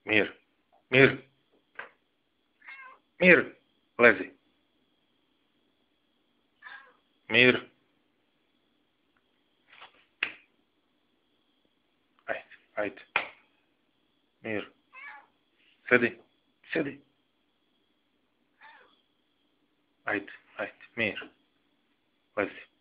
Mir, mir, mir, lezi. Mir. Ajde, ajde. Mir. Sedi, sedi. Ajde, ajde, mir. Lezi.